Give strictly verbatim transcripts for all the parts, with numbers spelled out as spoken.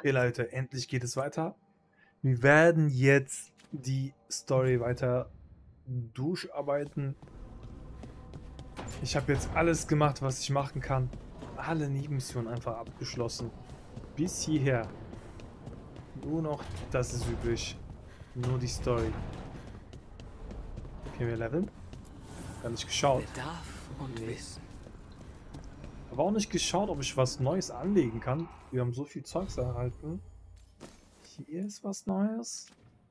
Okay, Leute, endlich geht es weiter. Wir werden jetzt die Story weiter durcharbeiten. Ich habe jetzt alles gemacht, was ich machen kann. Alle Nebenmissionen einfach abgeschlossen. Bis hierher. Nur noch das ist übrig. Nur die Story. Okay, wir leveln. Gar nicht geschaut. Bedarf und Nee. Wissen. Aber auch nicht geschaut, ob ich was Neues anlegen kann. Wir haben so viel Zeugs erhalten. Hier ist was Neues.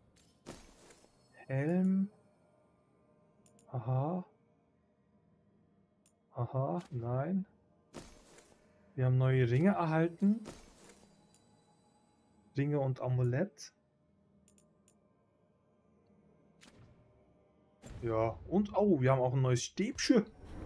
Helm. Aha. Aha, nein. Wir haben neue Ringe erhalten. Ringe und Amulett. Ja, und oh, wir haben auch ein neues Stäbchen.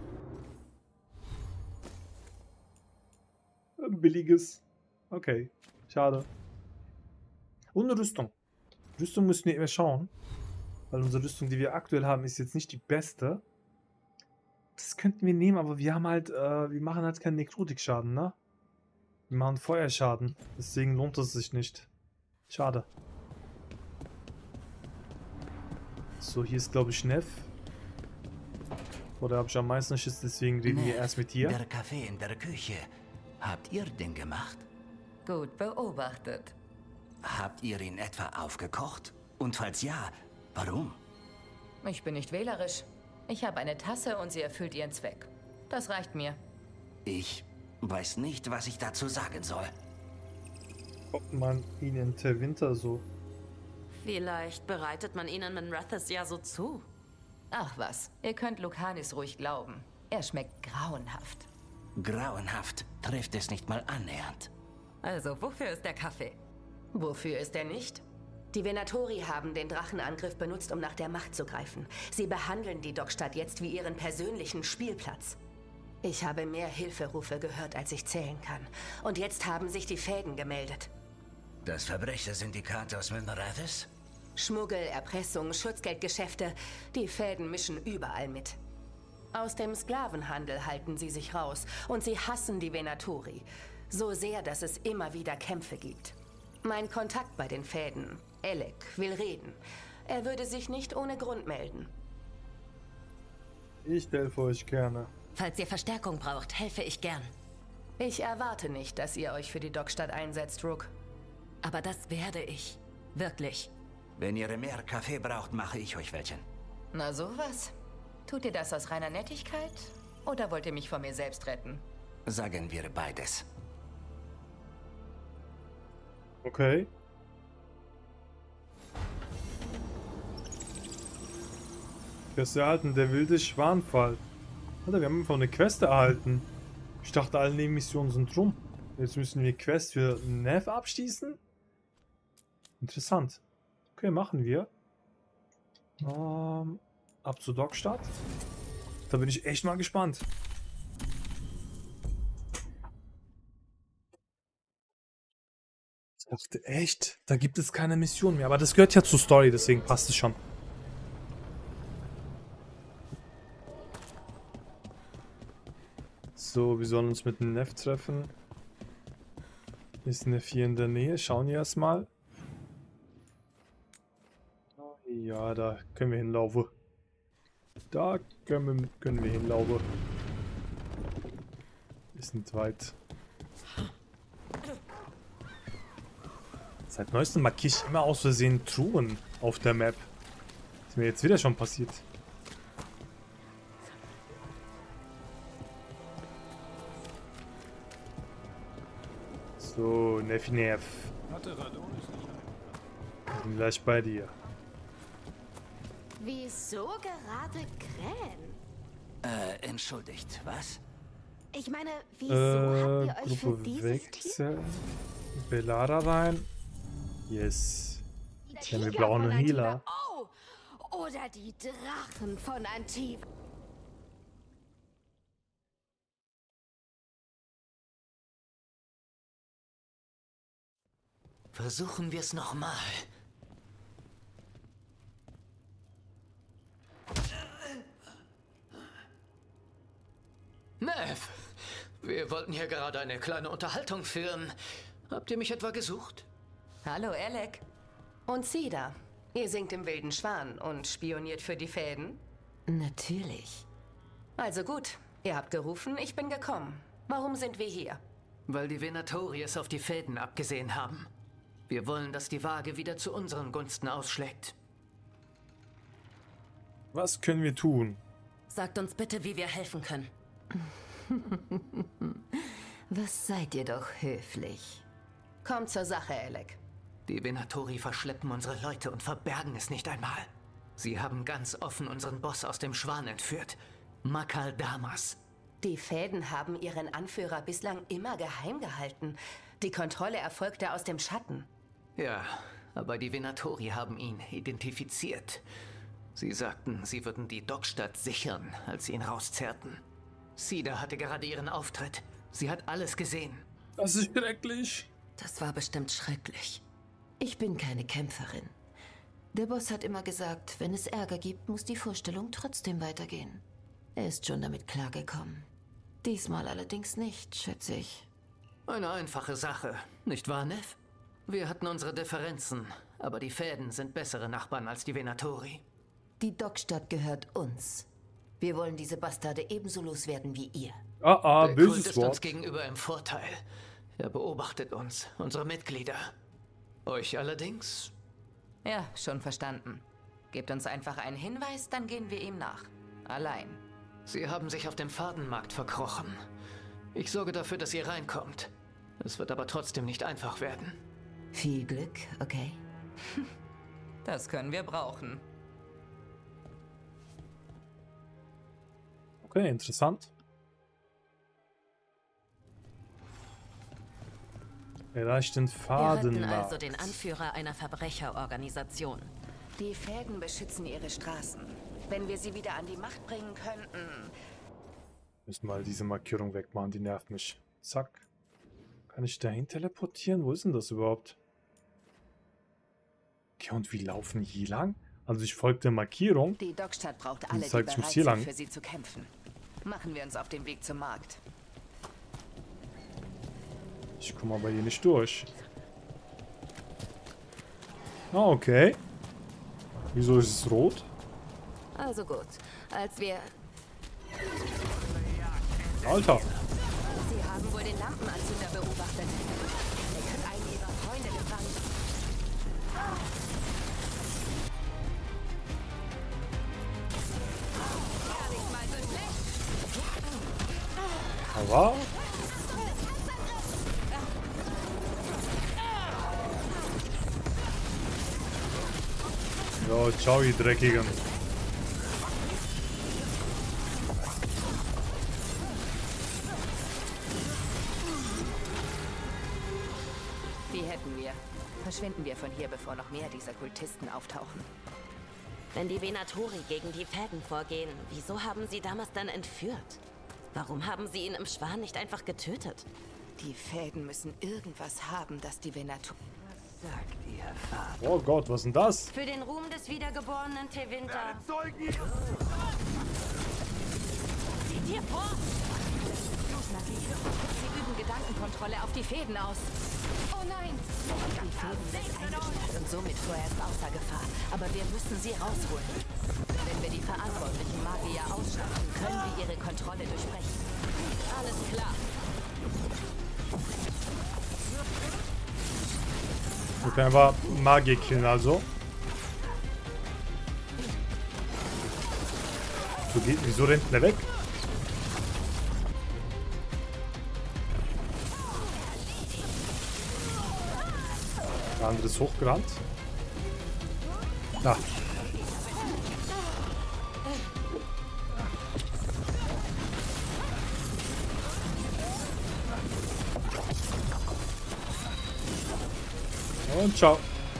Ein billiges. Okay, schade. Und eine Rüstung. Rüstung müssen wir immer schauen. Weil unsere Rüstung, die wir aktuell haben, ist jetzt nicht die beste. Das könnten wir nehmen, aber wir haben halt, äh, wir machen halt keinen Nekrotikschaden, ne? Wir machen Feuerschaden. Deswegen lohnt es sich nicht. Schade. So, hier ist, glaube ich, Neff. Oder habe ich am meisten Schiss, deswegen reden wir Neff, erst mit dir. Der Kaffee in der Küche. Habt ihr den gemacht? Gut beobachtet. Habt ihr ihn etwa aufgekocht? Und falls ja, warum? Ich bin nicht wählerisch. Ich habe eine Tasse und sie erfüllt ihren Zweck. Das reicht mir. Ich weiß nicht, was ich dazu sagen soll. Ob man ihn in der Winter so... Vielleicht bereitet man ihnen Minrathous ja so zu. Ach was, ihr könnt Lucanis ruhig glauben. Er schmeckt grauenhaft. Grauenhaft trifft es nicht mal annähernd. Also, wofür ist der Kaffee? Wofür ist er nicht? Die Venatori haben den Drachenangriff benutzt, um nach der Macht zu greifen. Sie behandeln die Dockstadt jetzt wie ihren persönlichen Spielplatz. Ich habe mehr Hilferufe gehört, als ich zählen kann. Und jetzt haben sich die Fäden gemeldet. Das Verbrechersyndikat aus Minrathous? Schmuggel, Erpressung, Schutzgeldgeschäfte, die Fäden mischen überall mit. Aus dem Sklavenhandel halten sie sich raus und sie hassen die Venatori. So sehr, dass es immer wieder Kämpfe gibt. Mein Kontakt bei den Fäden, Alec, will reden. Er würde sich nicht ohne Grund melden. Ich helfe euch gerne. Falls ihr Verstärkung braucht, helfe ich gern. Ich erwarte nicht, dass ihr euch für die Dockstadt einsetzt, Rook. Aber das werde ich. Wirklich. Wenn ihr mehr Kaffee braucht, mache ich euch welchen. Na sowas. Tut ihr das aus reiner Nettigkeit? Oder wollt ihr mich vor mir selbst retten? Sagen wir beides. Okay. Quest erhalten, der wilde Schwanfall. Alter, wir haben einfach eine Quest erhalten. Ich dachte, alle Nebenmissionen sind rum. Jetzt müssen wir Quest für Neff abschließen. Interessant. Okay, machen wir. Ähm, ab zur Dockstadt. Da bin ich echt mal gespannt. Ich dachte echt, da gibt es keine Mission mehr. Aber das gehört ja zur Story, deswegen passt es schon. So, wir sollen uns mit dem Neff treffen. Ist Neff hier in der Nähe? Schauen wir erstmal. Ja, da können wir hinlaufen. Da können wir, können wir hinlaufen. Ist nicht weit. Seit neuestem markiere ich immer aus Versehen Truhen auf der Map. Ist mir jetzt wieder schon passiert. So, Neffi Neff. Ich bin gleich bei dir. Wieso gerade Krähen? Äh, entschuldigt, was? Ich meine, wieso Äh, habt ihr euch für Gruppe dieses wechseln. Bellara rein. Yes. Jetzt haben wir Tiger blauen von Antiva? Healer. Oh, oder die Drachen von Antiva. Versuchen wir es nochmal. Neff, wir wollten hier gerade eine kleine Unterhaltung führen. Habt ihr mich etwa gesucht? Hallo, Alec. Und Sie da? Ihr singt im Wilden Schwan und spioniert für die Fäden? Natürlich. Also gut, ihr habt gerufen, ich bin gekommen. Warum sind wir hier? Weil die Venatori es auf die Fäden abgesehen haben. Wir wollen, dass die Waage wieder zu unseren Gunsten ausschlägt. Was können wir tun? Sagt uns bitte, wie wir helfen können. Was seid ihr doch höflich. Kommt zur Sache, Alec. Die Venatori verschleppen unsere Leute und verbergen es nicht einmal. Sie haben ganz offen unseren Boss aus dem Schwan entführt. Makal Damas. Die Fäden haben ihren Anführer bislang immer geheim gehalten. Die Kontrolle erfolgte aus dem Schatten. Ja, aber die Venatori haben ihn identifiziert. Sie sagten, sie würden die Dockstadt sichern, als sie ihn rauszerrten. Sida hatte gerade ihren Auftritt. Sie hat alles gesehen. Das ist schrecklich. Das war bestimmt schrecklich. Ich bin keine Kämpferin. Der Boss hat immer gesagt, wenn es Ärger gibt, muss die Vorstellung trotzdem weitergehen. Er ist schon damit klargekommen. Diesmal allerdings nicht, schätze ich. Eine einfache Sache, nicht wahr, Neff? Wir hatten unsere Differenzen, aber die Fäden sind bessere Nachbarn als die Venatori. Die Dockstadt gehört uns. Wir wollen diese Bastarde ebenso loswerden wie ihr. Ah, ah, Der Kult böses ist uns Wort. gegenüber im Vorteil. Er beobachtet uns, unsere Mitglieder. Euch allerdings? Ja, schon verstanden. Gebt uns einfach einen Hinweis, dann gehen wir ihm nach. Allein. Sie haben sich auf dem Fadenmarkt verkrochen. Ich sorge dafür, dass ihr reinkommt. Es wird aber trotzdem nicht einfach werden. Viel Glück, okay? Das können wir brauchen. Okay, interessant. Erreicht den Wir retten Fadenmarkt. also den Anführer einer Verbrecherorganisation. Die Fäden beschützen ihre Straßen. Wenn wir sie wieder an die Macht bringen könnten... Müssen mal diese Markierung wegmachen, die nervt mich. Zack. Kann ich dahin teleportieren? Wo ist denn das überhaupt? Okay, und wie laufen hier lang? Also ich folge der Markierung. Die Dockstadt braucht alle, Das die heißt, ich muss bereit hier sind, lang. für sie zu kämpfen. Machen wir uns auf den Weg zum Markt. Ich komme aber hier nicht durch. Ah, okay. Wieso ist es rot? Also gut, als wir... Alter. Sie haben wohl den Lampenanzünder beobachtet. Er kann einen ihrer Freunde gefangen. Gar nicht mal so schlecht. Aber... Jo, ciao, ihr Dreckigen. Die hätten wir. Verschwinden wir von hier, bevor noch mehr dieser Kultisten auftauchen. Wenn die Venatori gegen die Fäden vorgehen, wieso haben sie Damas dann entführt? Warum haben sie ihn im Schwan nicht einfach getötet? Die Fäden müssen irgendwas haben, das die Venator... Sagt ihr Vater. Oh Gott, was ist denn das? Für den Ruhm des wiedergeborenen Tevinter. Seht ihr vor! Sie üben Gedankenkontrolle auf die Fäden aus. Oh nein! Die Fäden sind eingesperrt und somit vorerst außer Gefahr. Aber wir müssen sie rausholen. Wenn wir die verantwortlichen Magier ausschalten, können wir ihre Kontrolle durchbrechen. Alles klar. Wir können einfach Magier killen, also. So geht, wieso rennt der weg? Der andere ist hochgerannt. Da. Und ciao.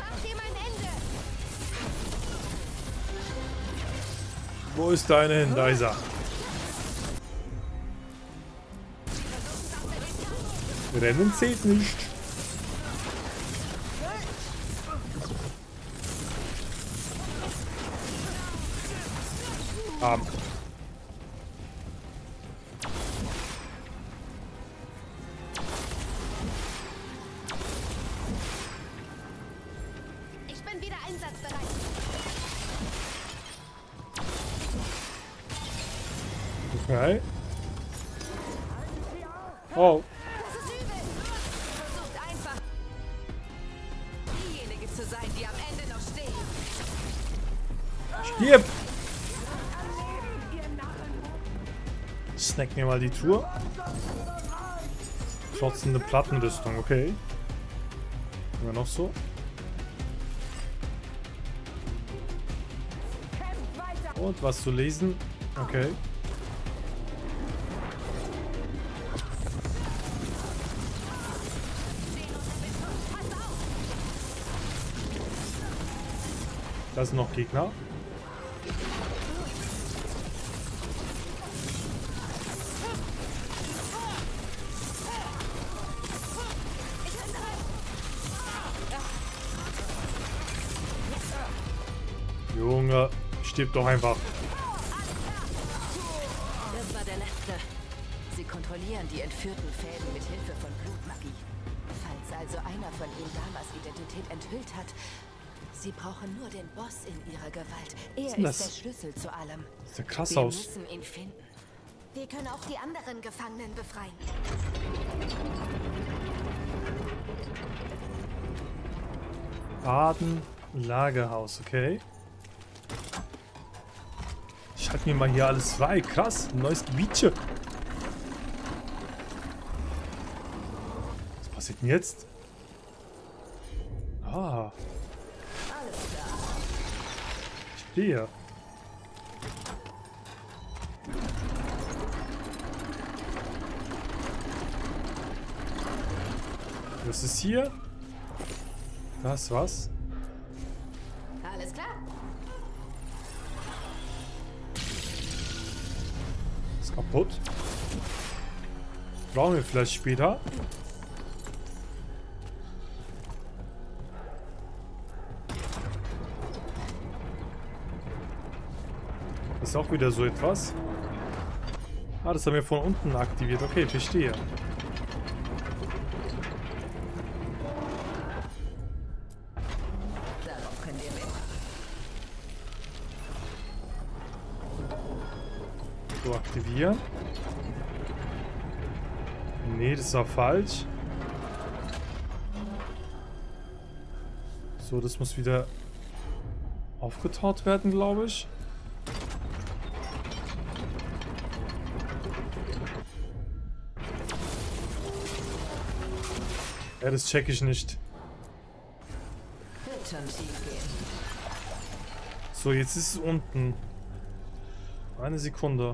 Wo ist deine hin? Da ist er. Rennen zählt nicht. Arm. Einsatzbereit. Okay. Oh. Das ist übel. Versucht einfach, diejenige zu sein, die am Ende noch steht. Stirb! Snack mir mal die Tour. Trotzdem eine Plattenrüstung, okay. Immer noch so. Und was zu lesen. Okay. Da sind noch Gegner. Junge, stirb doch einfach. Das war der letzte. Sie kontrollieren die entführten Fäden mit Hilfe von Blutmagie. Falls also einer von ihnen Damas Identität enthüllt hat, sie brauchen nur den Boss in ihrer Gewalt. Er ist ist das? der Schlüssel zu allem. Sieht ja krass Wir aus. müssen ihn finden. Wir können auch die anderen Gefangenen befreien. Baden, Lagerhaus, okay. Ich halte mir mal hier alles frei. Krass, ein neues Gebietchen. Was passiert denn jetzt? Ah. Ich stehe. Was ist hier? Das was? Alles klar. Ist kaputt. Brauchen wir vielleicht später. Ist auch wieder so etwas. Ah, das haben wir von unten aktiviert. Okay, verstehe. Darauf können wir mit. So, aktivieren. Nee, das war falsch. So, das muss wieder aufgetaut werden, glaube ich. Ja, das check ich nicht. Wird schon schief gehen. So, jetzt ist es unten. Eine Sekunde.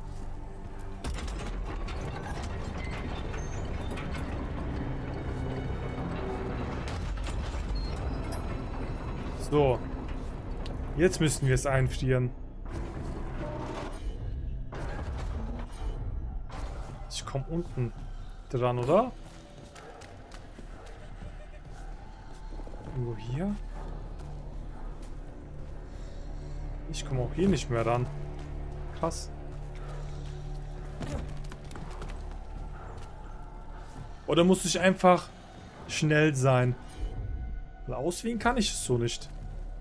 So. Jetzt müssen wir es einfrieren. Ich komme unten dran, oder? Irgendwo hier? Ich komme auch hier nicht mehr ran. Krass. Oder muss ich einfach schnell sein? Weil auswählen kann ich es so nicht.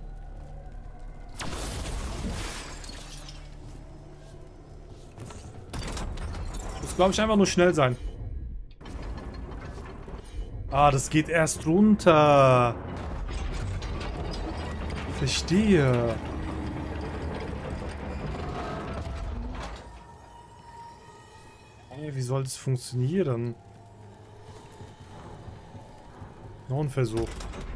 Ich muss, glaube ich, einfach nur schnell sein. Ah, das geht erst runter. Verstehe. Hey, wie soll das funktionieren? Noch ein Versuch.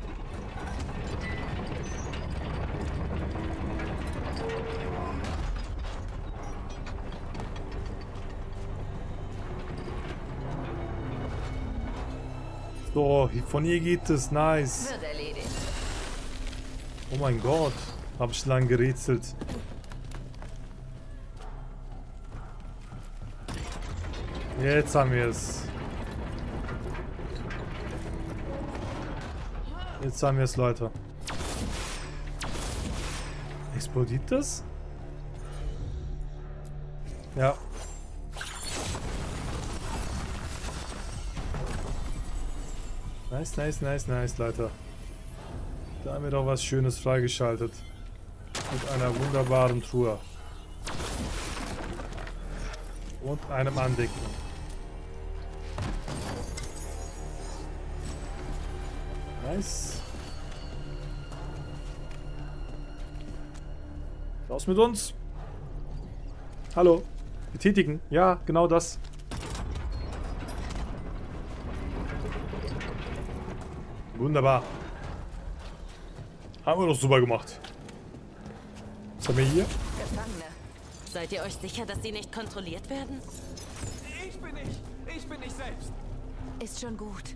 So, von hier geht es. Nice. Wird erledigt. Oh mein Gott. Habe ich lang gerätselt. Jetzt haben wir es. Jetzt haben wir es, Leute. Explodiert das? Ja. Nice, nice, nice, nice, Leute. Da haben wir doch was Schönes freigeschaltet. Mit einer wunderbaren Truhe. Und einem Andecken. Nice. Raus mit uns. Hallo. Betätigen. Ja, genau das. Wunderbar. Haben wir doch super gemacht. Was haben wir hier? Gefangene. Seid ihr euch sicher, dass sie nicht kontrolliert werden? Ich bin nicht. Ich bin nicht selbst. Ist schon gut.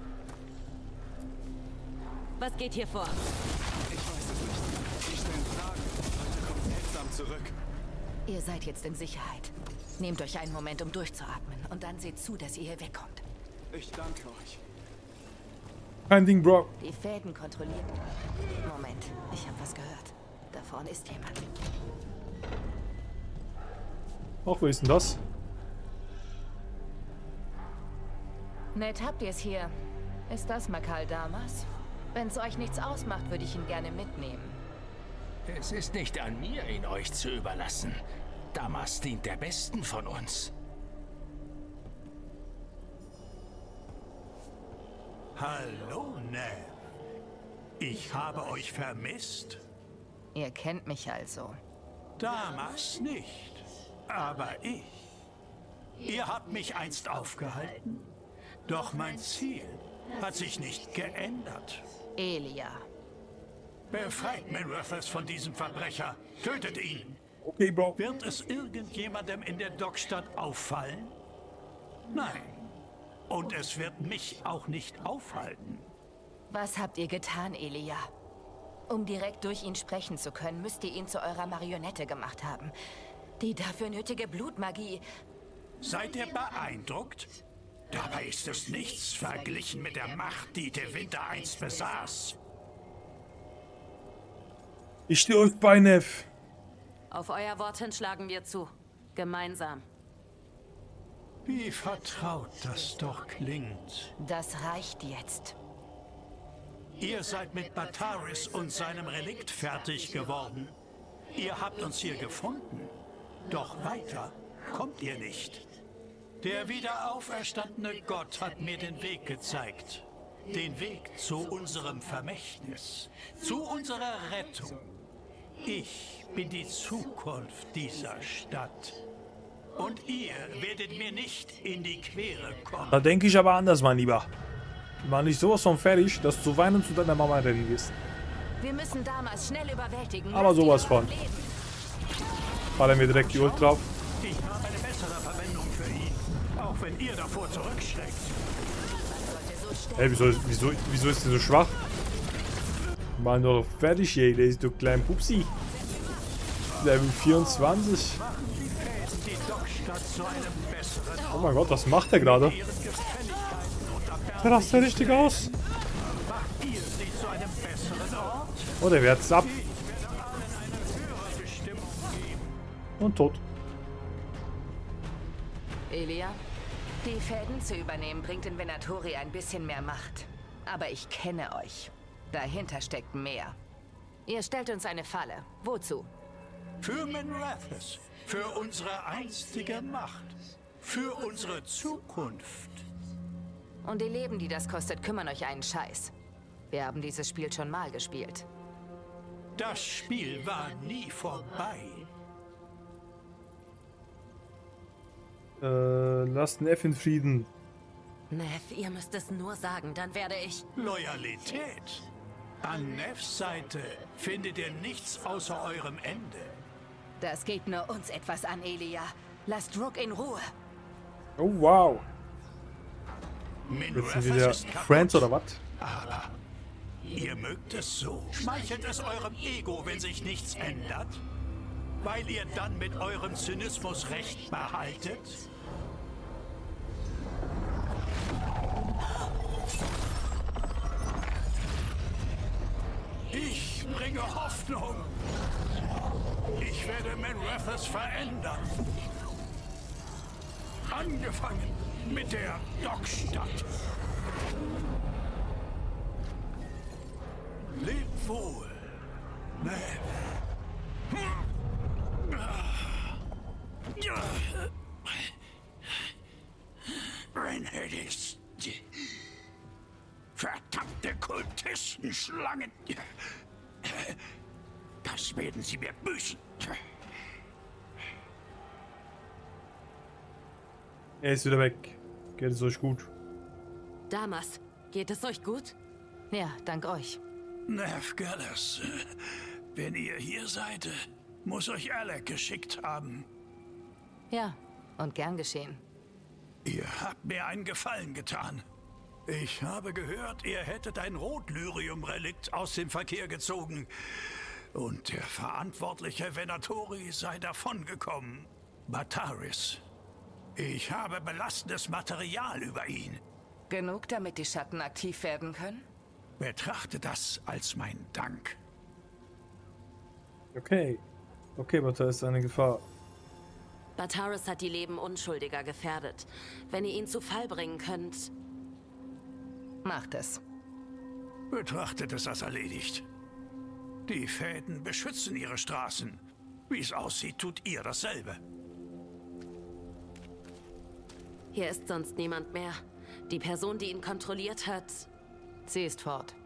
Was geht hier vor? Ich weiß es nicht. Ich stelle Fragen. Leute kommen seltsam zurück. Ihr seid jetzt in Sicherheit. Nehmt euch einen Moment, um durchzuatmen. Und dann seht zu, dass ihr hier wegkommt. Ich danke euch. Kein Ding, Bro. Die Fäden kontrolliert. Moment, ich habe was gehört. Da vorne ist jemand. Ach, wo ist denn das? Nett habt ihr es hier. Ist das Makal Damas? Wenn es euch nichts ausmacht, würde ich ihn gerne mitnehmen. Es ist nicht an mir, ihn euch zu überlassen. Damas dient der Besten von uns. Hallo, Nev. Ich habe euch vermisst. Ihr kennt mich also. Damas nicht, aber ich. Ihr habt mich einst aufgehalten. Doch mein Ziel hat sich nicht geändert. Elia. Befreit Minrethys von diesem Verbrecher. Tötet ihn. Okay, Bro. Wird es irgendjemandem in der Dockstadt auffallen? Nein. Und es wird mich auch nicht aufhalten. Was habt ihr getan, Elia? Um direkt durch ihn sprechen zu können, müsst ihr ihn zu eurer Marionette gemacht haben. Die dafür nötige Blutmagie. Seid ihr beeindruckt? Dabei ist es nichts verglichen mit der Macht, die De Winter einst besaß. Ich stehe euch bei, Nev. Auf euer Wort hin schlagen wir zu. Gemeinsam. Wie vertraut das doch klingt. Das reicht jetzt. Ihr seid mit Bataris und seinem Relikt fertig geworden. Ihr habt uns hier gefunden. Doch weiter kommt ihr nicht. Der wiederauferstandene Gott hat mir den Weg gezeigt. Den Weg zu unserem Vermächtnis. Zu unserer Rettung. Ich bin die Zukunft dieser Stadt. Und ihr werdet mir nicht in die Quere kommen. Da denke ich aber anders, mein Lieber. War nicht sowas von fertig, dass du weinend zu deiner Mama rennen wirst. Wir müssen Damas schnell überwältigen. Aber Lasst sowas ihn von. leben. Fallen wir direkt die Ult drauf. Ich habe eine bessere Verwendung für ihn. Auch wenn ihr davor zurückschreckt. Hey, wieso, wieso, wieso ist der so schwach? Mal nur fertig, ey. Der ist doch klein Pupsi. Level vierundzwanzig. Oh mein Gott, was macht der gerade? Der rastet richtig aus. Oh, der wehrt ab. Und tot. Elia, die Fäden zu übernehmen bringt in Venatori ein bisschen mehr Macht. Aber ich kenne euch. Dahinter steckt mehr. Ihr stellt uns eine Falle. Wozu? Für Minrethys. Für unsere einstige Macht. Für unsere Zukunft. Und die Leben, die das kostet, kümmern euch einen Scheiß. Wir haben dieses Spiel schon mal gespielt. Das Spiel war nie vorbei. Äh, lasst Nev in Frieden. Nev, ihr müsst es nur sagen, dann werde ich... Loyalität. An Nevs Seite findet ihr nichts außer eurem Ende. Das geht nur uns etwas an, Elia. Lasst Rook in Ruhe. Oh, wow. Jetzt sind wir wieder ist Friends oder was? Aber ihr mögt es so. Schmeichelt es eurem Ego, wenn sich nichts ändert? Weil ihr dann mit eurem Zynismus Recht behaltet? Ich bringe Hoffnung. Ich werde Minrethys verändern. Angefangen mit der Dockstadt. Lebt Leb wohl. Nev. Renhedis. Verdammte Kultistenschlangen. Das werden sie mir büßen. Er ist wieder weg. Geht es euch gut? Damas, geht es euch gut? Ja, dank euch. Nev Gallus, wenn ihr hier seid, muss euch Alec geschickt haben. Ja, und gern geschehen. Ihr habt mir einen Gefallen getan. Ich habe gehört, ihr hättet ein Rotlyrium-Relikt aus dem Verkehr gezogen. Und der verantwortliche Venatori sei davongekommen. Bataris. Ich habe belastendes Material über ihn. Genug, damit die Schatten aktiv werden können? Betrachte das als mein Dank. Okay. Okay, aber da ist eine Gefahr. Bataris hat die Leben Unschuldiger gefährdet. Wenn ihr ihn zu Fall bringen könnt... Macht es. Betrachtet es als erledigt. Die Fäden beschützen ihre Straßen. Wie es aussieht, tut ihr dasselbe. Hier ist sonst niemand mehr. Die Person, die ihn kontrolliert hat... Sie ist fort.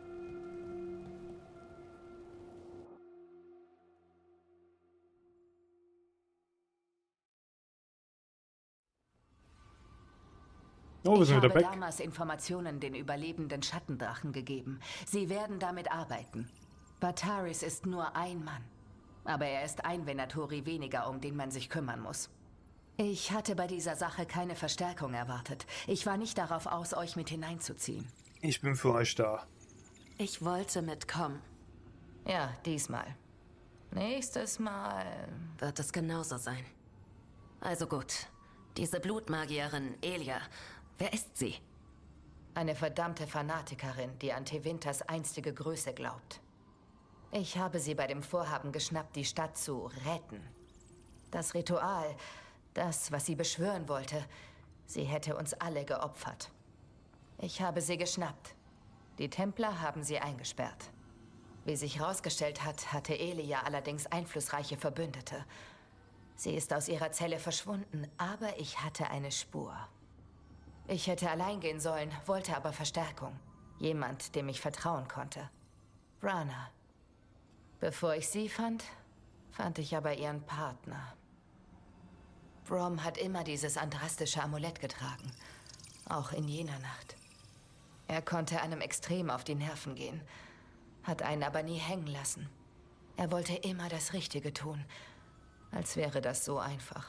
Oh, wir ich sind habe wieder weg. damals Informationen den überlebenden Schattendrachen gegeben. Sie werden damit arbeiten. Bataris ist nur ein Mann. Aber er ist ein Venatori weniger, um den man sich kümmern muss. Ich hatte bei dieser Sache keine Verstärkung erwartet. Ich war nicht darauf aus, euch mit hineinzuziehen. Ich bin für euch da. Ich wollte mitkommen. Ja, diesmal. Nächstes Mal... Wird es genauso sein. Also gut. Diese Blutmagierin, Elia, wer ist sie? Eine verdammte Fanatikerin, die an Tewinters einstige Größe glaubt. Ich habe sie bei dem Vorhaben geschnappt, die Stadt zu retten. Das Ritual, das, was sie beschwören wollte, sie hätte uns alle geopfert. Ich habe sie geschnappt. Die Templer haben sie eingesperrt. Wie sich herausgestellt hat, hatte Elia allerdings einflussreiche Verbündete. Sie ist aus ihrer Zelle verschwunden, aber ich hatte eine Spur. Ich hätte allein gehen sollen, wollte aber Verstärkung. Jemand, dem ich vertrauen konnte. Rana. Bevor ich sie fand, fand ich aber ihren Partner. Brom hat immer dieses andrastische Amulett getragen. Auch in jener Nacht. Er konnte einem extrem auf die Nerven gehen, hat einen aber nie hängen lassen. Er wollte immer das Richtige tun, als wäre das so einfach.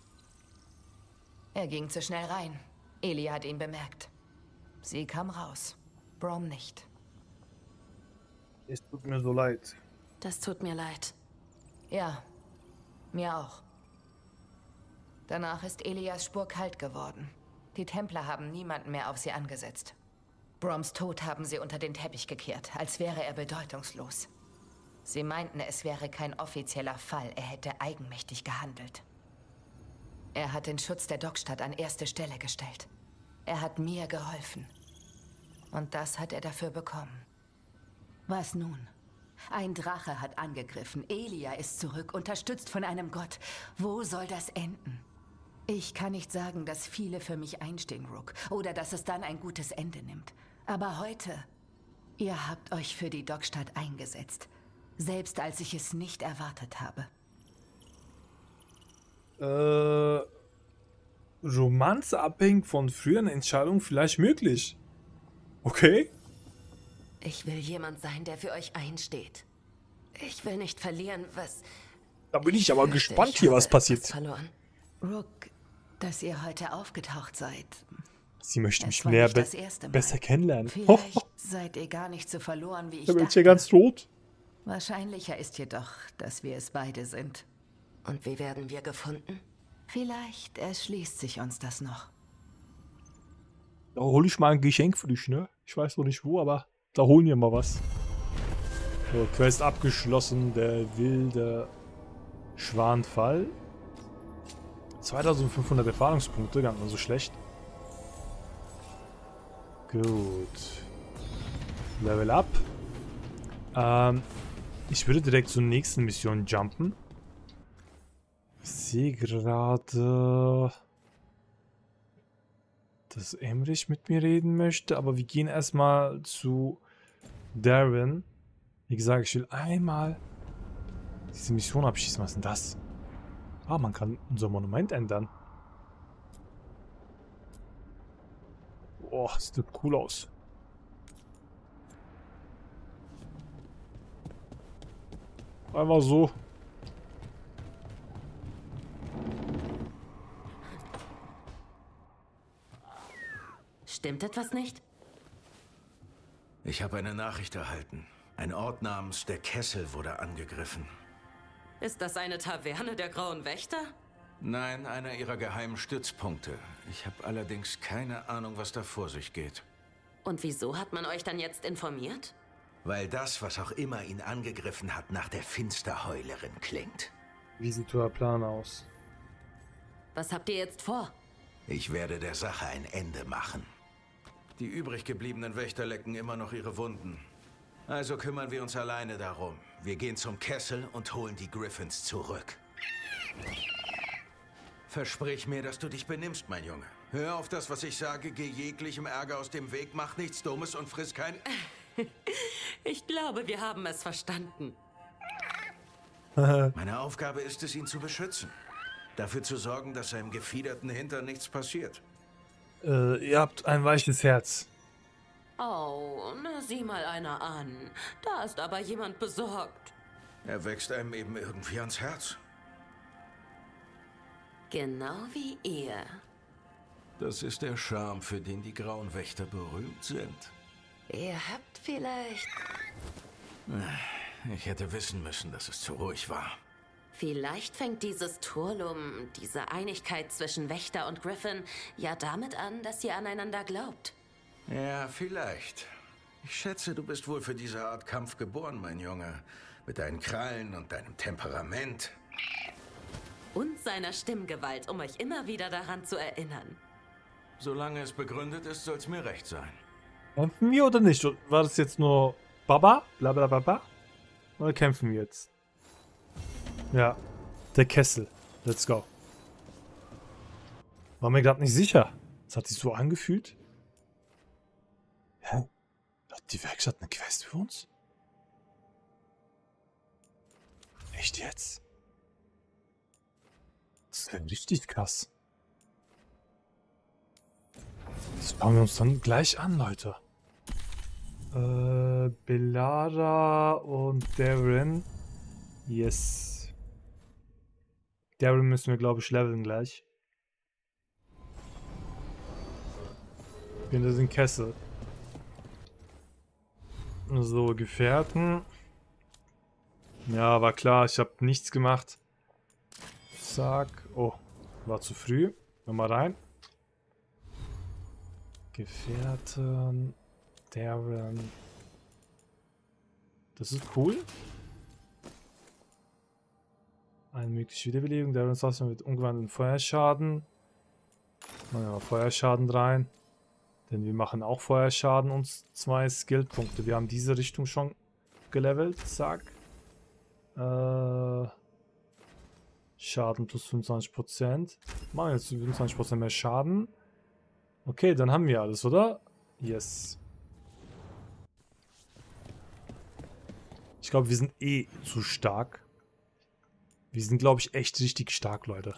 Er ging zu schnell rein. Elia hat ihn bemerkt. Sie kam raus, Brom nicht. Es tut mir so leid. Das tut mir leid. Ja, mir auch. Danach ist Elias Spur kalt geworden. Die Templer haben niemanden mehr auf sie angesetzt. Broms Tod haben sie unter den Teppich gekehrt, als wäre er bedeutungslos. Sie meinten, es wäre kein offizieller Fall, er hätte eigenmächtig gehandelt. Er hat den Schutz der Dockstadt an erste Stelle gestellt. Er hat mir geholfen. Und das hat er dafür bekommen. Was nun? Ein Drache hat angegriffen, Elia ist zurück, unterstützt von einem Gott. Wo soll das enden? Ich kann nicht sagen, dass viele für mich einstehen, Rook, oder dass es dann ein gutes Ende nimmt. Aber heute, ihr habt euch für die Dockstadt eingesetzt. Selbst als ich es nicht erwartet habe. Äh, Romanze abhängig von früheren Entscheidungen vielleicht möglich. Okay. Ich will jemand sein, der für euch einsteht. Ich will nicht verlieren, was... Da bin ich aber fürchte, gespannt ich hier, habe was passiert. etwas verloren. Rook, dass ihr heute aufgetaucht seid. Sie möchte Es mich war mehr nicht be das erste Mal. besser kennenlernen. Vielleicht seid ihr gar nicht so verloren, wie ich Da bin ich dachte. ja ganz rot. Wahrscheinlicher ist jedoch, dass wir es beide sind. Und wie werden wir gefunden? Vielleicht erschließt sich uns das noch. Da hole ich mal ein Geschenk für dich, ne? Ich weiß noch nicht wo, aber da holen wir mal was. So, Quest abgeschlossen, der wilde Schwanfall. zweitausendfünfhundert Erfahrungspunkte, gar nicht so schlecht. Gut. Level up. Ähm, ich würde direkt zur nächsten Mission jumpen. Ich sehe gerade, dass Emmerich mit mir reden möchte, aber wir gehen erstmal zu Darren. Wie gesagt, ich will einmal diese Mission abschießen. Was ist denn das? Ah, man kann unser Monument ändern. Boah, das sieht cool aus. Einfach so. Stimmt etwas nicht? Ich habe eine Nachricht erhalten. Ein Ort namens Der Kessel wurde angegriffen. Ist das eine Taverne der Grauen Wächter? Nein, einer ihrer geheimen Stützpunkte. Ich habe allerdings keine Ahnung, was da vor sich geht. Und wieso hat man euch dann jetzt informiert? Weil das, was auch immer ihn angegriffen hat, nach der Finsterheulerin klingt. Wie sieht euer Plan aus? Was habt ihr jetzt vor? Ich werde der Sache ein Ende machen. Die übrig gebliebenen Wächter lecken immer noch ihre Wunden. Also kümmern wir uns alleine darum. Wir gehen zum Kessel und holen die Griffins zurück. Versprich mir, dass du dich benimmst, mein Junge. Hör auf das, was ich sage, geh jeglichem Ärger aus dem Weg, mach nichts Dummes und friss kein... Ich glaube, wir haben es verstanden. Meine Aufgabe ist es, ihn zu beschützen. Dafür zu sorgen, dass seinem gefiederten Hintern nichts passiert. Äh, ihr habt ein weiches Herz. Oh, na sieh mal einer an. Da ist aber jemand besorgt. Er wächst einem eben irgendwie ans Herz. Genau wie ihr. Das ist der Charme, für den die Grauen Wächter berühmt sind. Ihr habt vielleicht... Ich hätte wissen müssen, dass es zu ruhig war. Vielleicht fängt dieses Turlum, diese Einigkeit zwischen Wächter und Griffin, ja damit an, dass ihr aneinander glaubt. Ja, vielleicht. Ich schätze, du bist wohl für diese Art Kampf geboren, mein Junge. Mit deinen Krallen und deinem Temperament. Und seiner Stimmgewalt, um euch immer wieder daran zu erinnern. Solange es begründet ist, soll es mir recht sein. Kämpfen wir oder nicht? War das jetzt nur Baba? Blablabla? Oder kämpfen wir jetzt? Ja, der Kessel. Let's go. War mir gerade nicht sicher. Das hat sich so angefühlt. Hä? Hat die Werkstatt eine Quest für uns? Echt jetzt? Das ist ja richtig krass. Das schauen wir uns dann gleich an, Leute. Äh, Belara und Darren. Yes. Darren müssen wir, glaube ich, leveln gleich. Hinter den Kessel. So, Gefährten. Ja, war klar, ich habe nichts gemacht. Zack. Oh, war zu früh. Nochmal rein. Gefährten. Darren. Das ist cool. Eine mögliche Wiederbelebung. Darren ist mit ungewandelten Feuerschaden. Machen wir mal Feuerschaden rein. Denn wir machen auch Feuerschaden und zwei Skillpunkte. Wir haben diese Richtung schon gelevelt. Zack. Äh, Schaden plus fünfundzwanzig Prozent. Machen jetzt fünfundzwanzig Prozent mehr Schaden. Okay, dann haben wir alles, oder? Yes. Ich glaube, wir sind eh zu stark. Wir sind, glaube ich, echt richtig stark, Leute.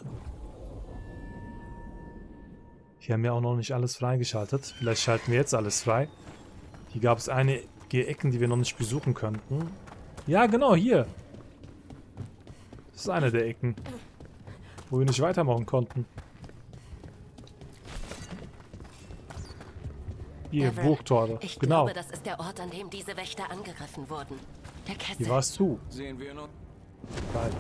Hier haben wir auch noch nicht alles freigeschaltet. Vielleicht schalten wir jetzt alles frei. Hier gab es einige Ecken, die wir noch nicht besuchen könnten. Ja, genau, hier. Das ist eine der Ecken, wo wir nicht weitermachen konnten. Hier, Evan, Burgtore. Ich genau. glaube, das ist der Ort, an dem diese Wächter angegriffen wurden. Der Kessel. Hier warst du. Sehen wir nun. Geil.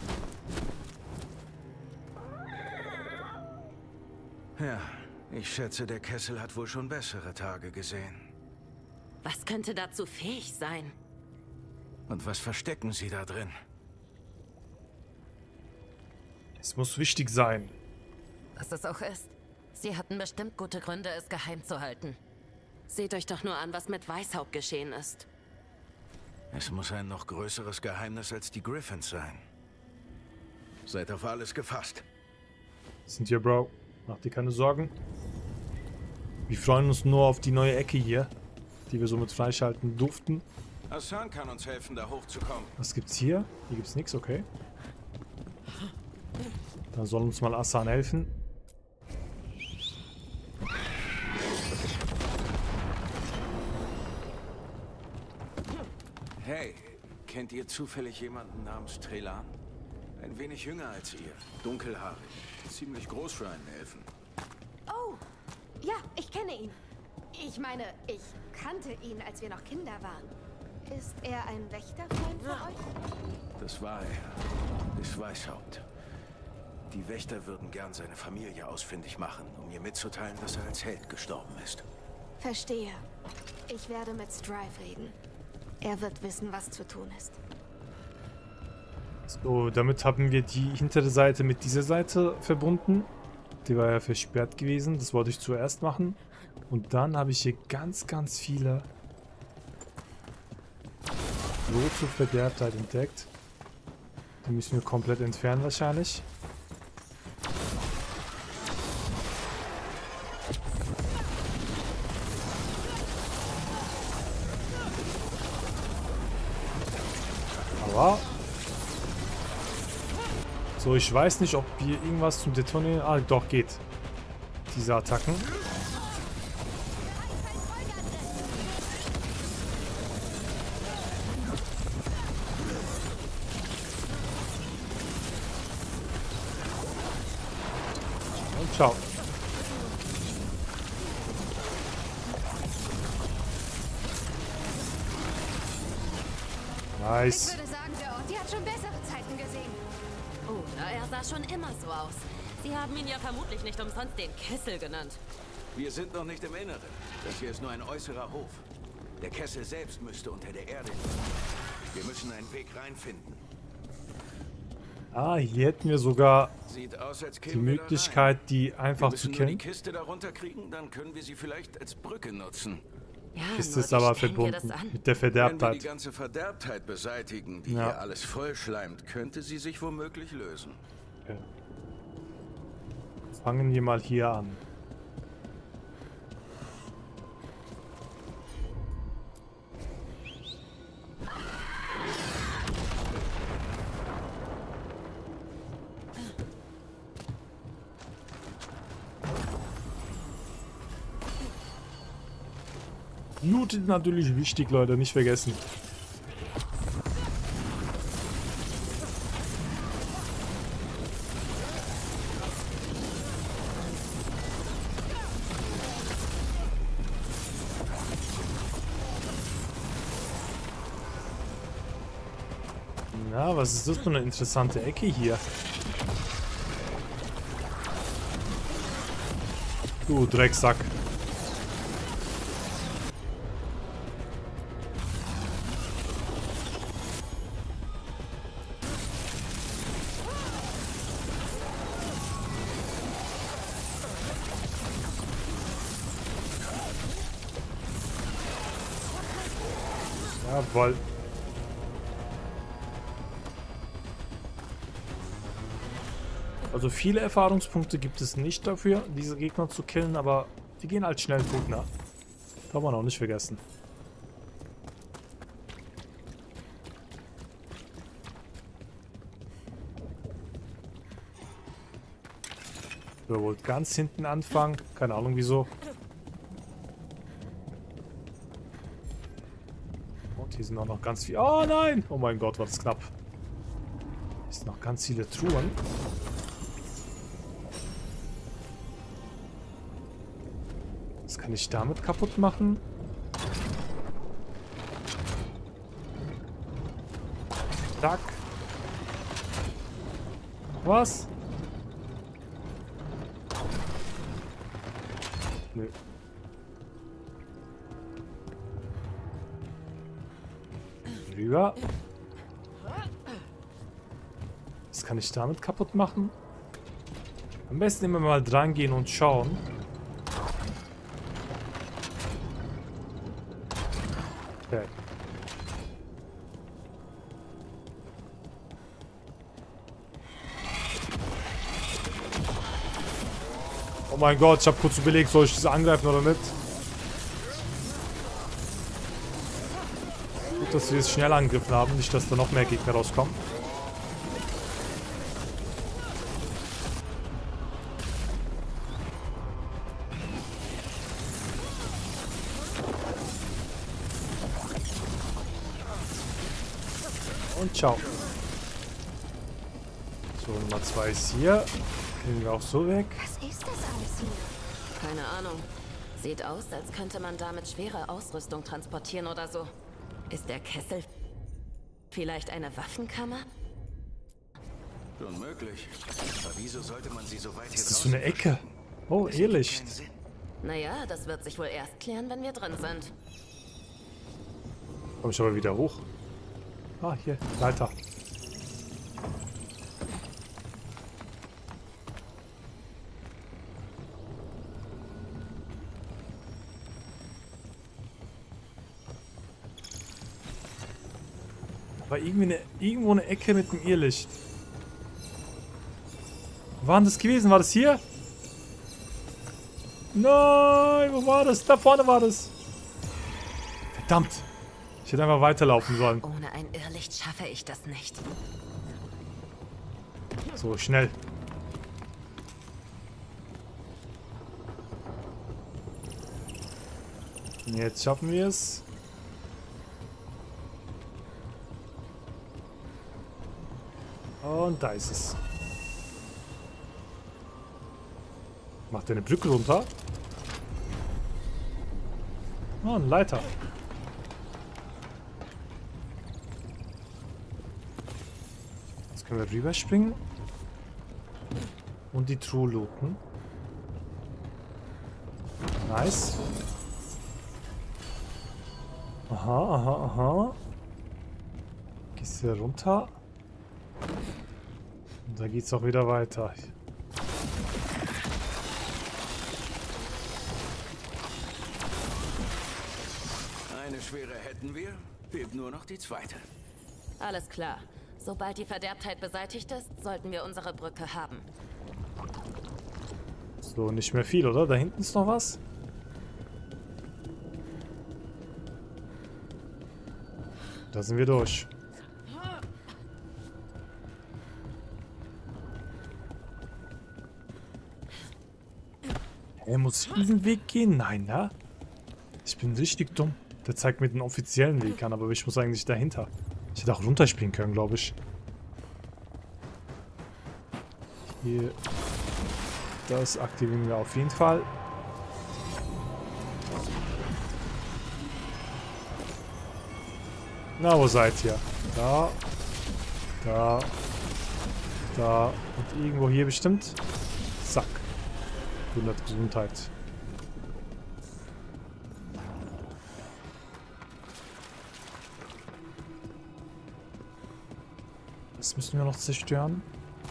Ja, ich schätze, der Kessel hat wohl schon bessere Tage gesehen. Was könnte dazu fähig sein? Und was verstecken sie da drin? Es muss wichtig sein. Was es auch ist. Sie hatten bestimmt gute Gründe, es geheim zu halten. Seht euch doch nur an, was mit Weißhaupt geschehen ist. Es muss ein noch größeres Geheimnis als die Griffins sein. Seid auf alles gefasst. Sind hier, Bro. Mach dir keine Sorgen. Wir freuen uns nur auf die neue Ecke hier, die wir somit freischalten durften. Hassan kann uns helfen, da hochzukommen. Was gibt's hier? Hier gibt's nichts, okay. Dann soll uns mal Hassan helfen. Hey, kennt ihr zufällig jemanden namens Trelan? Ein wenig jünger als ihr, dunkelhaarig, ziemlich groß für einen Elfen. Oh, ja, ich kenne ihn. Ich meine, ich kannte ihn, als wir noch Kinder waren. Ist er ein Wächterfreund für euch? Das war er, das Weißhaupt. Die Wächter würden gern seine Familie ausfindig machen, um ihr mitzuteilen, dass er als Held gestorben ist. Verstehe. Ich werde mit Strive reden. Er wird wissen, was zu tun ist. So, damit haben wir die hintere Seite mit dieser Seite verbunden. Die war ja versperrt gewesen. Das wollte ich zuerst machen. Und dann habe ich hier ganz, ganz viele rote Verderbtheit entdeckt. Die müssen wir komplett entfernen wahrscheinlich. Aber so, ich weiß nicht, ob hier irgendwas zum Detonieren... Ah, doch, geht. Diese Attacken. Und ciao. Nice. Ich würde sagen, der Ort, die hat schon bessere Zeiten gesehen. Oder er sah schon immer so aus. Sie haben ihn ja vermutlich nicht umsonst den Kessel genannt. Wir sind noch nicht im Inneren. Das hier ist nur ein äußerer Hof. Der Kessel selbst müsste unter der Erde liegen. Wir müssen einen Weg reinfinden. Ah, hier hätten wir sogar Sieht aus, als die kämen wir da Möglichkeit, rein. die einfach wir zu müssen nur killen. die Kiste da runterkriegen, dann können wir sie vielleicht als Brücke nutzen. Ja, Kiste ist aber verbunden mit der Wenn wir die Verderbtheit. ganze Verderbtheit beseitigen, die Ja. hier alles vollschleimt, könnte sie sich womöglich lösen. Okay. Fangen wir mal hier an. Loot ist natürlich wichtig, Leute, nicht vergessen. Na, was ist das für eine interessante Ecke hier? Du Drecksack. Jawohl. Also viele Erfahrungspunkte gibt es nicht dafür, diese Gegner zu killen, aber die gehen halt schnell tot, ne? Kann man auch nicht vergessen. Wir wollten ganz hinten anfangen, keine Ahnung wieso. Hier sind auch noch ganz viele... Oh nein! Oh mein Gott, war das knapp. Hier sind noch ganz viele Truhen. Was kann ich damit kaputt machen? Zack. Was? Nö. Rüber. Was kann ich damit kaputt machen? Am besten immer mal dran gehen und schauen. Okay. mein Gott, ich habe kurz überlegt, soll ich das angreifen oder nicht? Gut, dass wir es schnell angegriffen haben, nicht, dass da noch mehr Gegner rauskommen. Und ciao. So, Nummer zwei ist hier. Kriegen wir auch so weg. Was ist das alles hier? Keine Ahnung. Sieht aus, als könnte man damit schwere Ausrüstung transportieren oder so. Ist der Kessel vielleicht eine Waffenkammer? Schon möglich. Aber wieso sollte man sie so weit hier Ist das so eine Ecke? Oh, Irrlicht. Naja, das wird sich wohl erst klären, wenn wir drin sind. Komm ich aber wieder hoch. Ah, hier, Leiter. War irgendwie eine, irgendwo eine Ecke mit dem Irrlicht. Wo war denn das gewesen? War das hier? Nein, wo war das? Da vorne war das. Verdammt. Ich hätte einfach weiterlaufen sollen. Ohne ein Irrlicht schaffe ich das nicht. So, schnell. Jetzt schaffen wir es. Und da ist es. Macht er eine Brücke runter? Oh, eine Leiter. Jetzt können wir rüberspringen. Und die Truhe looten. Nice. Aha, aha, aha. Gehst du runter? Und da geht's auch wieder weiter. Eine schwere hätten wir, fehlt nur noch die zweite. Alles klar. Sobald die Verderbtheit beseitigt ist, sollten wir unsere Brücke haben. So, nicht mehr viel, oder? Da hinten ist noch was. Da sind wir durch. Hä, muss ich diesen Weg gehen? Nein, ne? Ich bin richtig dumm. Der zeigt mir den offiziellen Weg an, aber ich muss eigentlich dahinter. Ich hätte auch runterspringen können, glaube ich. Hier. Das aktivieren wir auf jeden Fall. Na, wo seid ihr? Da. Da. Da. Und irgendwo hier bestimmt. Zack. hundert Gesundheit. Das müssen wir noch zerstören.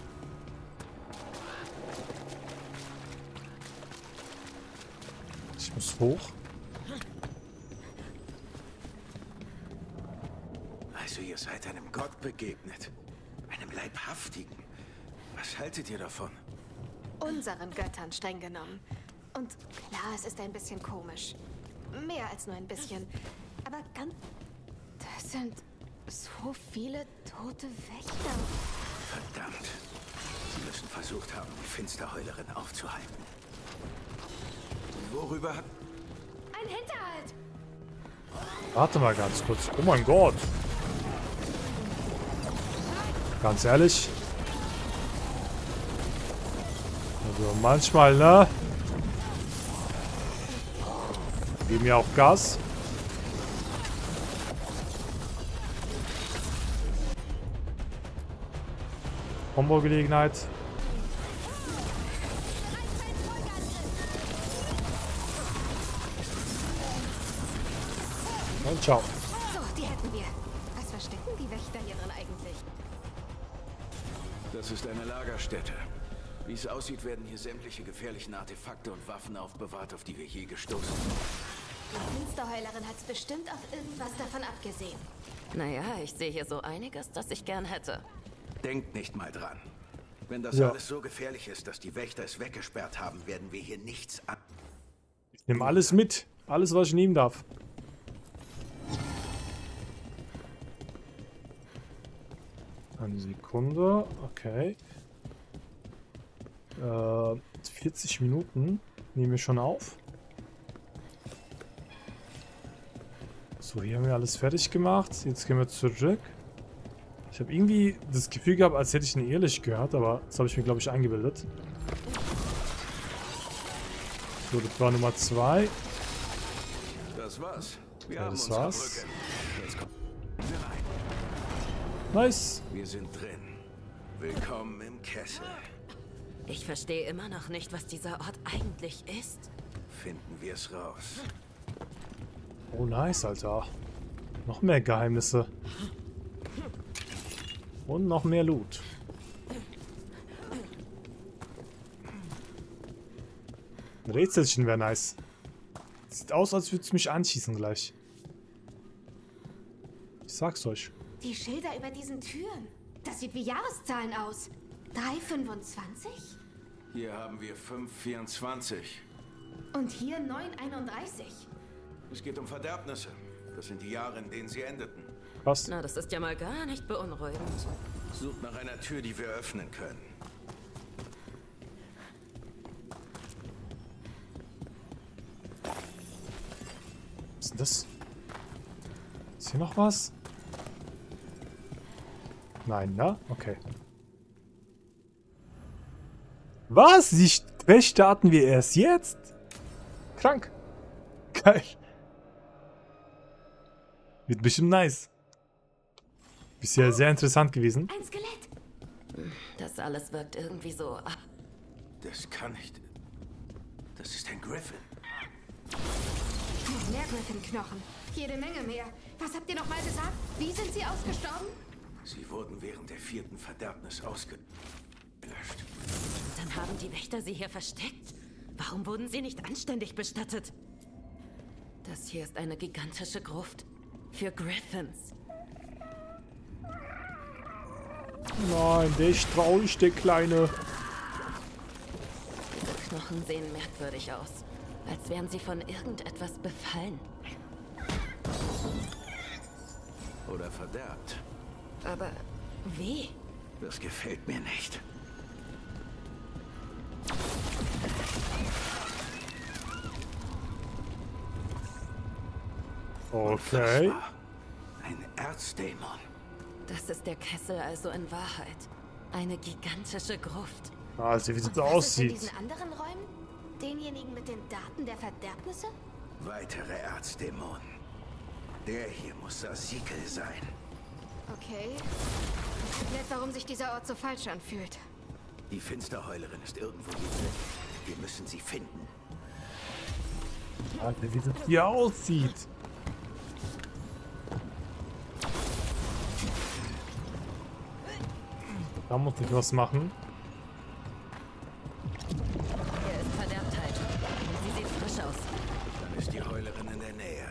Ich muss hoch. Also ihr seid einem Gott begegnet. Einem Leibhaftigen. Was haltet ihr davon? Unseren Göttern streng genommen. Und klar, es ist ein bisschen komisch. Mehr als nur ein bisschen. Aber ganz... Das sind so viele tote Wächter. Verdammt. Sie müssen versucht haben, die Finsterheulerin aufzuhalten. Worüber hat... Ein Hinterhalt! Warte mal ganz kurz. Oh mein Gott. Ganz ehrlich. Also manchmal, ne? Geben ja auch Gas. Combo-Gelegenheit. Und ciao. So, die hätten wir. Was verstecken die Wächter hier drin eigentlich? Das ist eine Lagerstätte. Wie es aussieht, werden hier sämtliche gefährlichen Artefakte und Waffen aufbewahrt, auf die wir je gestoßen sind. Die Finsterheulerin hat's bestimmt auf irgendwas davon abgesehen. Naja, ich sehe hier so einiges, das ich gern hätte. Denkt nicht mal dran. Wenn das Ja. alles so gefährlich ist, dass die Wächter es weggesperrt haben, werden wir hier nichts an. Ich nehme alles mit. Alles, was ich nehmen darf. Eine Sekunde. Okay. Äh, vierzig Minuten nehmen wir schon auf. So, hier haben wir alles fertig gemacht. Jetzt gehen wir zurück. Ich habe irgendwie das Gefühl gehabt, als hätte ich ihn ehrlich gehört, aber das habe ich mir, glaube ich, eingebildet. So, das war Nummer zwei. Das war's. Wir Ja, haben das unsere war's. Brücke. Jetzt kommen wir rein. Nice. Wir sind drin. Willkommen im Kessel. Ich verstehe immer noch nicht, was dieser Ort eigentlich ist. Finden wir es raus. Oh, nice, Alter. Noch mehr Geheimnisse. Und noch mehr Loot. Ein Rätselchen wäre nice. Sieht aus, als würde es mich anschießen gleich. Ich sag's euch. Die Schilder über diesen Türen. Das sieht wie Jahreszahlen aus. drei fünfundzwanzig? Hier haben wir fünf vierundzwanzig. Und hier neun einunddreißig. Es geht um Verderbnisse. Das sind die Jahre, in denen sie endeten. Was? Na, das ist ja mal gar nicht beunruhigend. Sucht nach einer Tür, die wir öffnen können. Was ist denn das? Ist hier noch was? Nein, ne? Okay. Was? Die Quest starten wir erst jetzt? Krank. Geil. Wird bestimmt nice. Bisher sehr interessant gewesen. Ein Skelett. Das alles wirkt irgendwie so... Ach, Das kann nicht. Das ist ein Griffin. Mehr Griffin-Knochen. Jede Menge mehr. Was habt ihr noch mal gesagt? Wie sind sie ausgestorben? Sie wurden während der vierten Verderbnis ausgelöscht. dann haben die Wächter sie hier versteckt. Warum wurden sie nicht anständig bestattet? Das hier ist eine gigantische Gruft. Für Griffins. Nein, der ist traurig, der Kleine. Diese Knochen sehen merkwürdig aus. Als wären sie von irgendetwas befallen. Oder verderbt. Aber wie? Das gefällt mir nicht. Okay. Ein Erzdämon. Das ist der Kessel also in Wahrheit. Eine gigantische Gruft. Also wie das Was ist in aussieht. diesen anderen Räumen? Denjenigen mit den Daten der Verderbnisse? Weitere Erzdämonen. Der hier muss Sasikel sein. Okay. Das erklärt, warum sich dieser Ort so falsch anfühlt. Die Finsterheulerin ist irgendwo hier drin. Wir müssen sie finden. Alter, wie das hier aussieht. Da muss ich was machen. Hier ist Verderbtheit. Sie sieht frisch aus. Dann ist die Heulerin in der Nähe.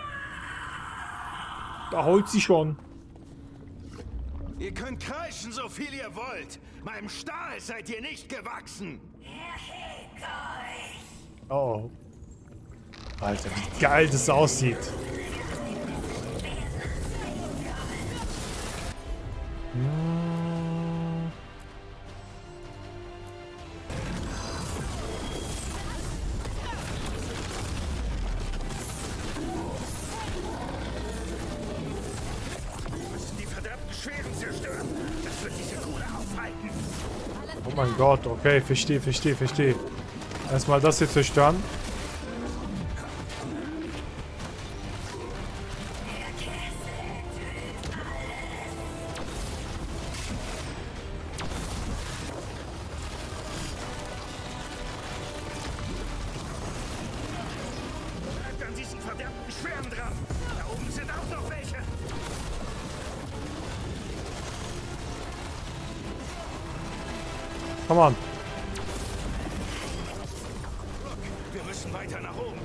Da holt sie schon. Ihr könnt kreischen, so viel ihr wollt. Meinem Stahl seid ihr nicht gewachsen. Oh. Alter, wie geil das aussieht. Hm. Wir müssen die verdammten Schweren zerstören. Das wird diese Kuhle aufhalten. Oh mein Gott, okay, verstehe, verstehe, verstehe. Erstmal das hier zerstören. Bleibt an diesen verdammten Schweren dran. Da oben sind auch noch welche. Come on. Wir müssen weiter nach oben.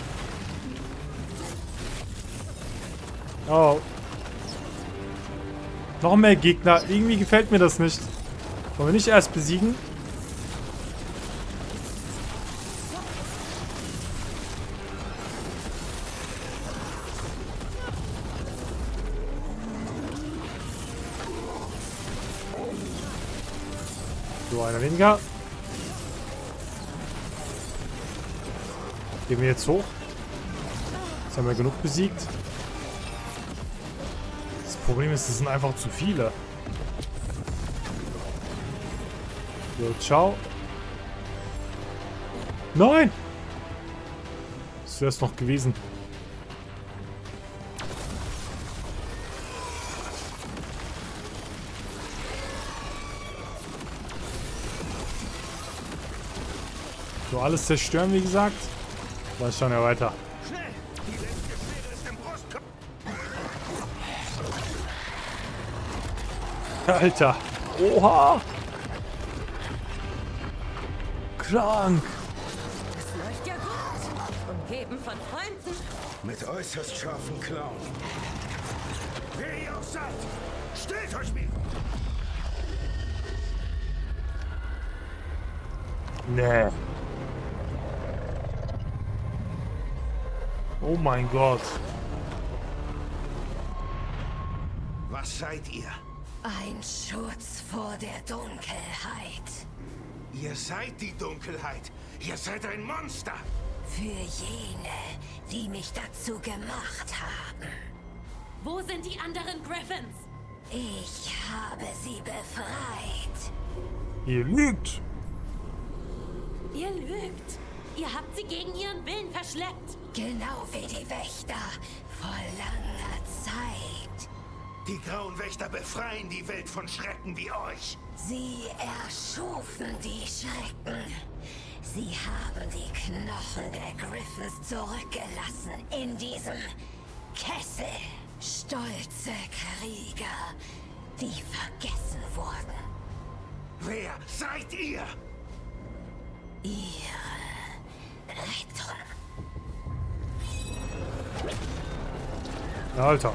Oh. Noch mehr Gegner. Irgendwie gefällt mir das nicht. Wollen wir nicht erst besiegen? So, einer weniger. Gehen wir jetzt hoch. Jetzt haben wir genug besiegt. Das Problem ist, es sind einfach zu viele. So, ciao. Nein! Das wäre es noch gewesen. So, alles zerstören, wie gesagt. Dann schauen wir weiter. Alter. Oha. Krank. Es läuft ja gut. Umgeben von Freunden. Mit äußerst scharfen Klauen. Wer ihr auch seid, stellt euch mir! Nee. Oh mein Gott. Was seid ihr? Ein Schutz vor der Dunkelheit. Ihr seid die Dunkelheit. Ihr seid ein Monster. Für jene, die mich dazu gemacht haben. Wo sind die anderen Griffins? Ich habe sie befreit. Ihr lügt. Ihr lügt. Ihr habt sie gegen ihren Willen verschleppt. Genau wie die Wächter vor langer Zeit. Die Grauen Wächter befreien die Welt von Schrecken wie euch. Sie erschufen die Schrecken. Sie haben die Knochen der Griffins zurückgelassen in diesem Kessel. Stolze Krieger, die vergessen wurden. Wer seid ihr? Ihre Rettung. Alter.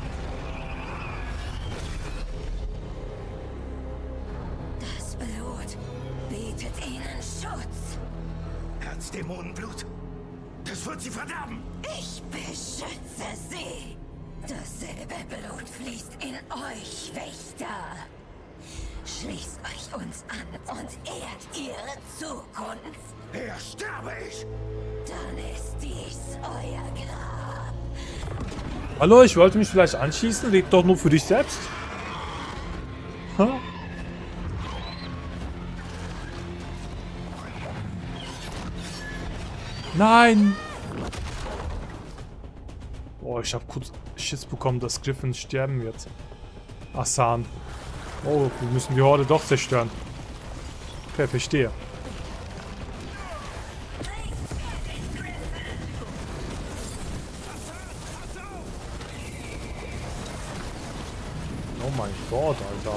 Das Blut bietet ihnen Schutz. Herzdämonenblut? Das wird sie verderben. Ich beschütze sie. Dasselbe Blut fließt in euch, Wächter. Schließt euch uns an und ehrt ihre Zukunft. Hier sterbe ich. Dann ist dies euer Grab. Hallo, ich wollte mich vielleicht anschießen. Leb doch nur für dich selbst. Ha? Nein! Oh, ich habe kurz Schiss bekommen, dass Griffin sterben wird. Asan. Oh, wir müssen die Horde doch zerstören. Okay, verstehe. Oh mein Gott, Alter.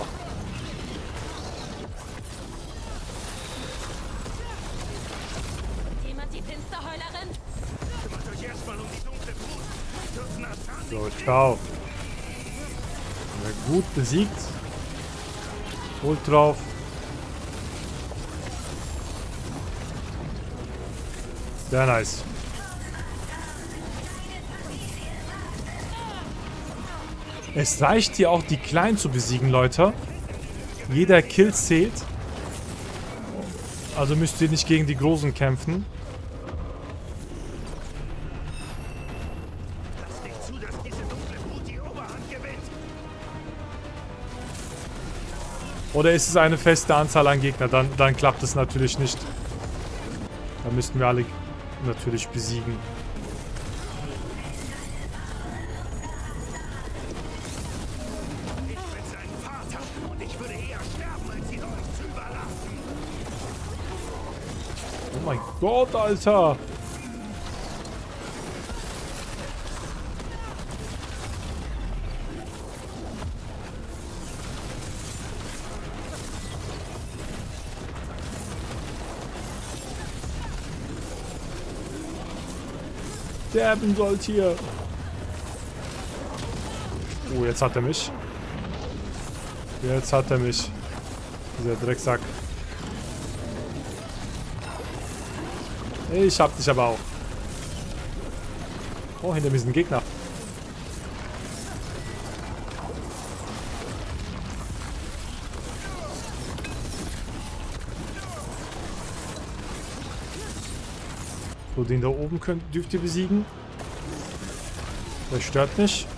Jemand die Finsterheulerin? Kümmert euch erstmal um die dunkle Brut. So, ciao. Haben wir gut besiegt. Holt drauf. Sehr nice. Es reicht hier auch, die Kleinen zu besiegen, Leute. Jeder Kill zählt. Also müsst ihr nicht gegen die Großen kämpfen. Lasst nicht zu, dass diese dunkle Brut die Oberhand gewinnt. Oder ist es eine feste Anzahl an Gegner? Dann, dann klappt es natürlich nicht. Dann müssten wir alle natürlich besiegen. Ich bin sein Vater und ich würde eher sterben, als ihn euch zu überlassen. Oh mein Gott, Alter! Sterben sollt ihr! Oh, jetzt hat er mich. Jetzt hat er mich. Dieser Drecksack. Ich hab dich aber auch. Oh, hinter mir ist ein Gegner. So, den da oben könnt, dürft ihr besiegen. Der stört nicht.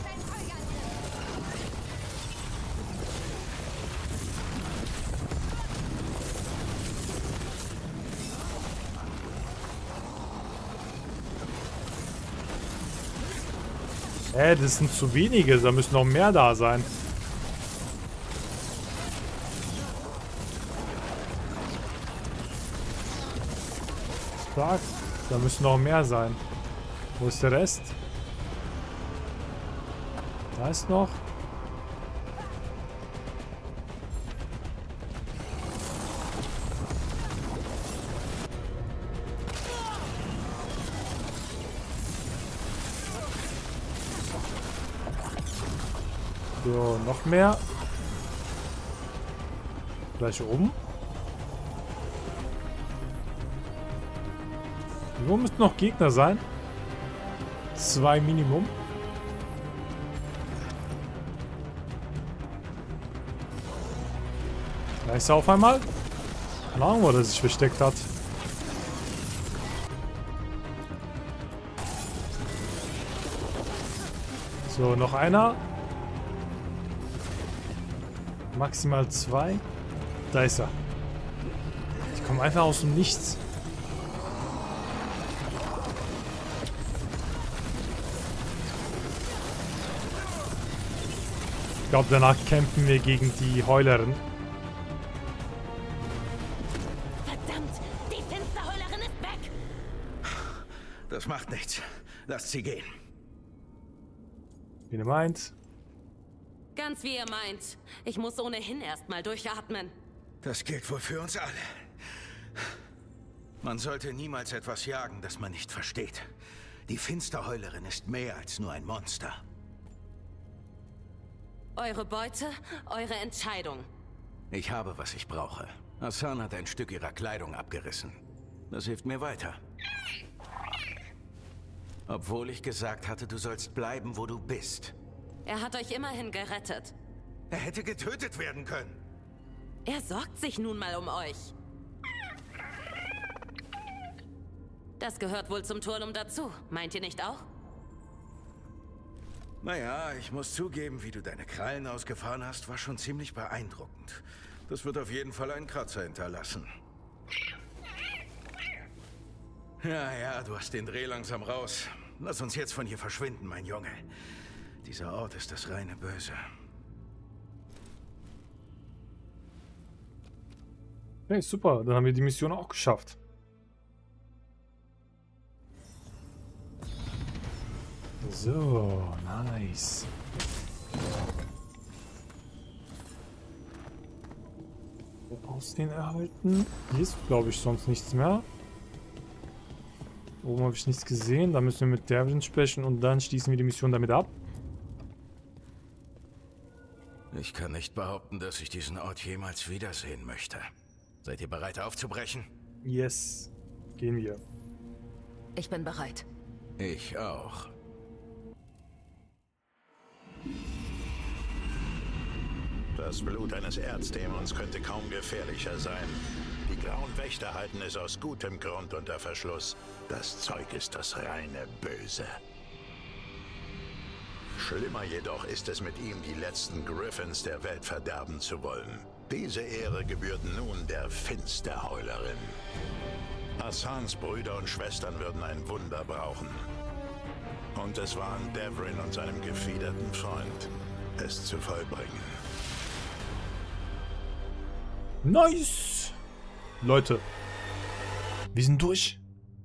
Hä, das sind zu wenige, da müssen noch mehr da sein. Stark, da müssen noch mehr sein. Wo ist der Rest? Da ist noch. So, noch mehr. Gleich oben. Wo müssten noch Gegner sein? Zwei Minimum. Da ist er auf einmal. Keine Ahnung, wo er sich versteckt hat. So, noch einer. Maximal zwei. Da ist er. Ich komme einfach aus dem Nichts. Ich glaube, danach kämpfen wir gegen die Heulerin. Verdammt, die Finsterheulerin ist weg. Das macht nichts. Lasst sie gehen. Wie ihr meint. Ganz wie ihr meint. Ich muss ohnehin erstmal durchatmen. Das gilt wohl für uns alle. Man sollte niemals etwas jagen, das man nicht versteht. Die Finsterheulerin ist mehr als nur ein Monster. Eure Beute, eure Entscheidung. Ich habe, was ich brauche. Hassan hat ein Stück ihrer Kleidung abgerissen. Das hilft mir weiter. Obwohl ich gesagt hatte, du sollst bleiben, wo du bist. Er hat euch immerhin gerettet. Er hätte getötet werden können. Er sorgt sich nun mal um euch. Das gehört wohl zum Turnum dazu. Meint ihr nicht auch? Naja, ich muss zugeben, wie du deine Krallen ausgefahren hast, war schon ziemlich beeindruckend. Das wird auf jeden Fall einen Kratzer hinterlassen. Ja, ja, du hast den Dreh langsam raus. Lass uns jetzt von hier verschwinden, mein Junge. Dieser Ort ist das reine Böse. Okay, super. Dann haben wir die Mission auch geschafft. So, nice. Aus den erhalten. Hier ist, glaube ich, sonst nichts mehr. Oben habe ich nichts gesehen. Da müssen wir mit Devlin sprechen und dann schließen wir die Mission damit ab. Ich kann nicht behaupten, dass ich diesen Ort jemals wiedersehen möchte. Seid ihr bereit aufzubrechen? Yes. Gehen wir. Ich bin bereit. Ich auch. Das Blut eines Erzdämons könnte kaum gefährlicher sein. Die Grauen Wächter halten es aus gutem Grund unter Verschluss. Das Zeug ist das reine Böse. Schlimmer jedoch ist es, mit ihm die letzten Griffins der Welt verderben zu wollen. Diese Ehre gebührt nun der Finsterheulerin. Hassans Brüder und Schwestern würden ein Wunder brauchen. Und es waren Devrin und seinem gefiederten Freund, es zu vollbringen. Nice! Leute, wir sind durch.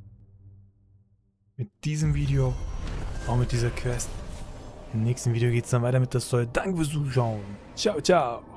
Mit diesem Video, auch mit dieser Quest. Im nächsten Video geht es dann weiter mit der Story. Danke fürs Zuschauen. Ciao, ciao.